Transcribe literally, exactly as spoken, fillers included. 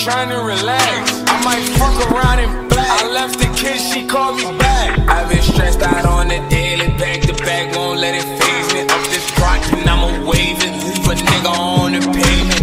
trying to relax. I might fuck around in black. I left the kiss, she called me back. I've been stressed out on the daily, back to back, won't let it phase me. Up this rock and I'ma wave it. Leave a nigga on the pavement.